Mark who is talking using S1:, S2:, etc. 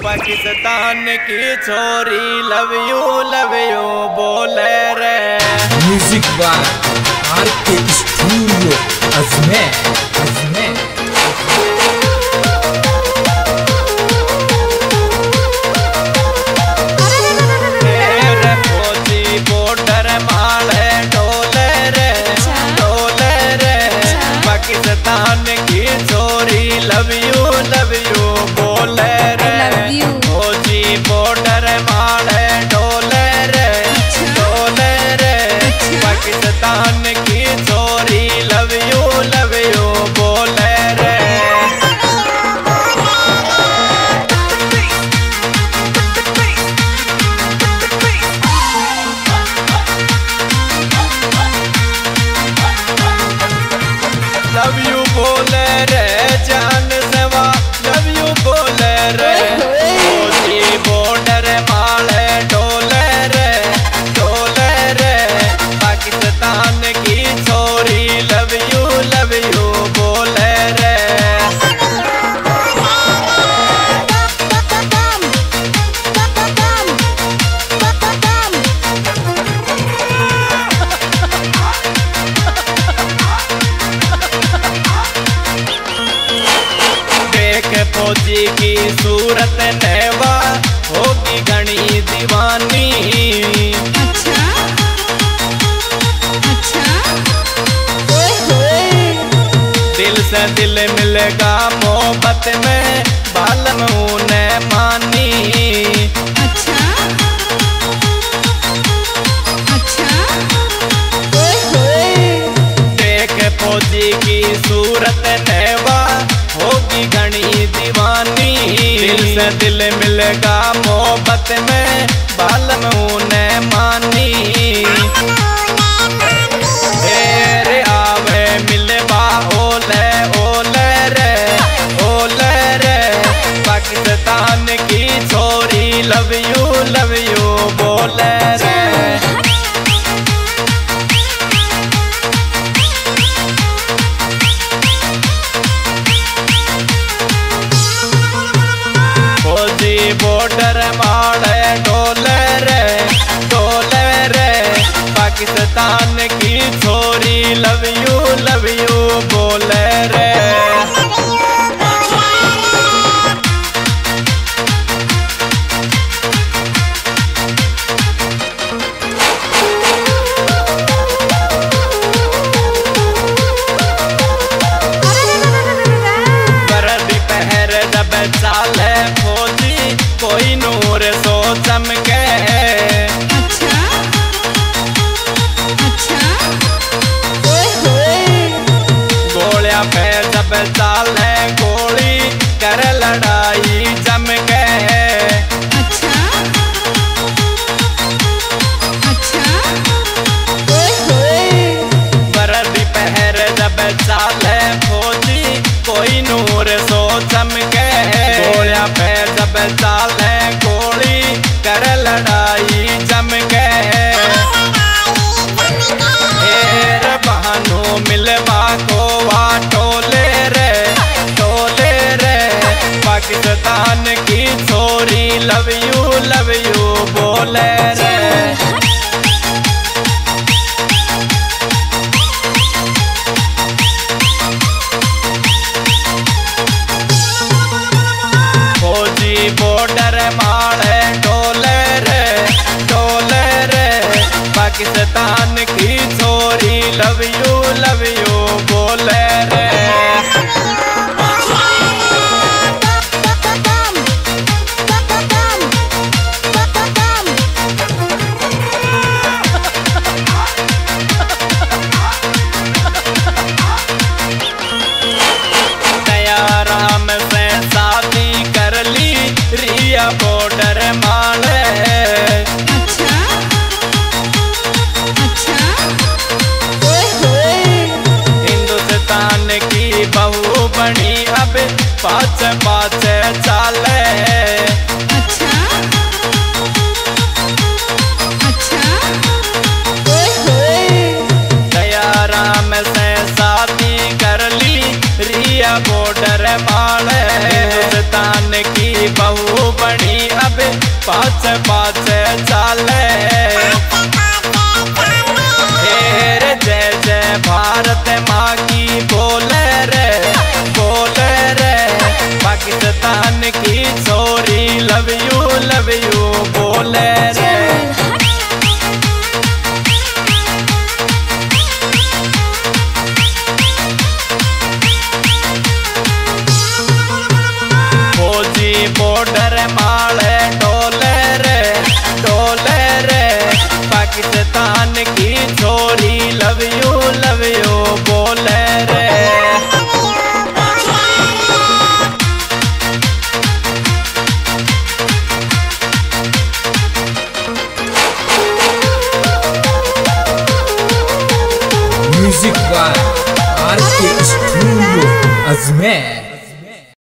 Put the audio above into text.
S1: पाकिस्तान की छोरी love you बोले रे।
S2: Music by RK studio Ajmer.
S1: Border माले डोले रे पाकिस्तान की छोरी लव यू बोले रे। फौजी बॉर्डर माले डोले रे पाकिस्तान की छोरी लव यू बोले रे। लव यू बोले रे जान सेवा लव यू बोले रे। फौजी बॉर्डर माले डोले रे पाकिस्तान की छोरी लव यू बोले रे। फौजी की सूरत नेवा होगी घनी दीवानी। दिल से दिल मिलेगा मोहब्बत में बालम उन्हें मानी। देख फौजी की सूरत नेवा होगी घनी दीवानी। दिल से दिल मिलेगा मोहब्बत में बालम उन्हें मानी। रे आवे मिलवा ओले रे पाकिस्तान की छोरी लव यू बोले रे। बॉर्डर माले डोले रे पाकिस्तान की छोरी लव यू बोले रे। वर्दी पहर जब चाले फौजी कोई नूर सो चमके। गोलियां पे जब चाले गोली कर लड़ाई जमके। वर्दी पहर जब चाले फौजी कोई नूर सो चमके। गोलियां पे जब चाले गोली कर लड़ाई जमके। बहानो मिलवा को टोले रे पाकिस्तान की छोरी लव यू बोले रे। फौजी बॉर्डर माले डोले रे पाकिस्तान की छोरी लव यू बोले रे। राम से शादी कर ली रिया बॉर्डर माले। हिंदुस्तान की बहू बनी अब पाँच चाले। राम से शादी कर ली रिया बॉर्डर माले। हिंदुस्तान की बहू बनी पाछे पाछे चाले। जय जय भारत माँ की बोले रे पाकिस्तान की छोरी लव यू बोले रे। फौजी बॉर्डर माले डोले रे पाकिस्तान की छोरी लव यू बोले रे।
S2: Music by RK studio Ajmer.